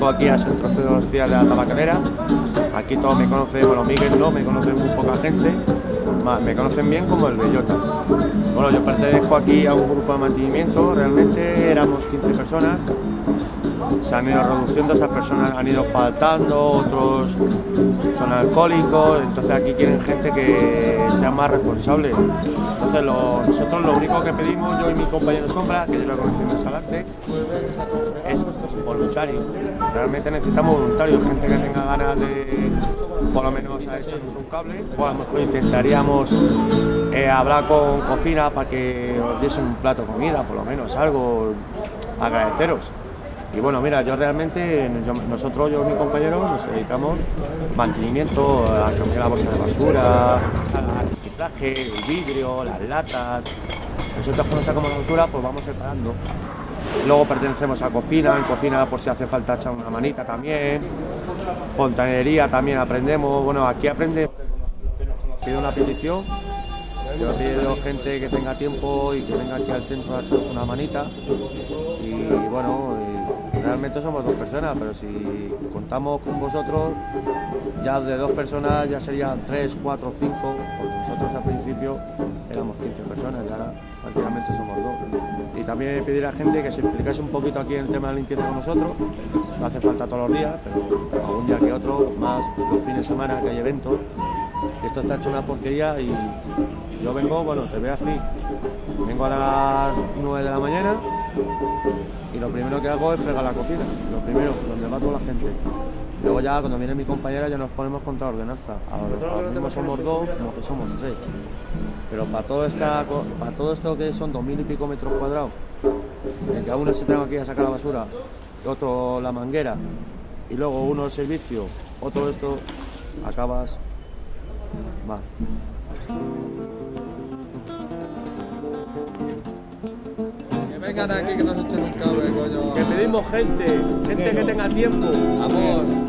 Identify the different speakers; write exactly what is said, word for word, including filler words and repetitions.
Speaker 1: pertenezco aquí al Centro Social de la Tabacalera. Aquí todos me conocen, bueno, Miguel no, me conocen muy poca gente, me conocen bien como el Bellota. Bueno, yo pertenezco aquí a un grupo de mantenimiento, realmente éramos quince personas. Se han ido reduciendo, esas personas han ido faltando, otros son alcohólicos, entonces aquí quieren gente que sea más responsable. Entonces lo, nosotros lo único que pedimos, yo y mi compañero Sombra, que lleva conociendo más adelante, es voluntario. Realmente necesitamos voluntarios, gente que tenga ganas de, por lo menos, a echarnos un cable. O a lo mejor intentaríamos eh, hablar con cocina para que os diesen un plato de comida, por lo menos algo, agradeceros. Y bueno, mira, yo realmente, yo, nosotros, yo y mi compañero, nos dedicamos mantenimiento, a cambiar la bolsa de basura, al reciclaje, el vidrio, las latas. Nosotros cuando sacamos la basura, pues vamos separando. Luego pertenecemos a cocina, en cocina por si hace falta echar una manita también. Fontanería también aprendemos, bueno, aquí aprendemos. Pido una petición, yo pido gente que tenga tiempo y que venga aquí al centro a echarnos una manita. Y bueno, realmente somos dos personas, pero si contamos con vosotros, ya de dos personas ya serían tres, cuatro, cinco, porque nosotros al principio éramos quince personas y ahora prácticamente somos dos. Y también pedir a gente que se implicase un poquito aquí en el tema de la limpieza con nosotros, no hace falta todos los días, pero algún día que otro, más los fines de semana que hay eventos, que esto está hecho una porquería y yo vengo, bueno, te veo así, vengo a las nueve de la mañana y lo primero que hago es fregar la cocina, lo primero, donde va toda la gente. Luego ya cuando viene mi compañera ya nos ponemos contra la ordenanza. Ahora, ahora mismo somos dos, como que somos tres. Pero para todo, esta, para todo esto que son dos mil y pico metros cuadrados, en que a uno se tenga que ir a sacar la basura, otro la manguera, y luego uno el servicio, otro esto, acabas mal.
Speaker 2: Vengan aquí que nos echen un cable, coño.
Speaker 1: Que pedimos gente, gente que tenga tiempo.
Speaker 2: Amor.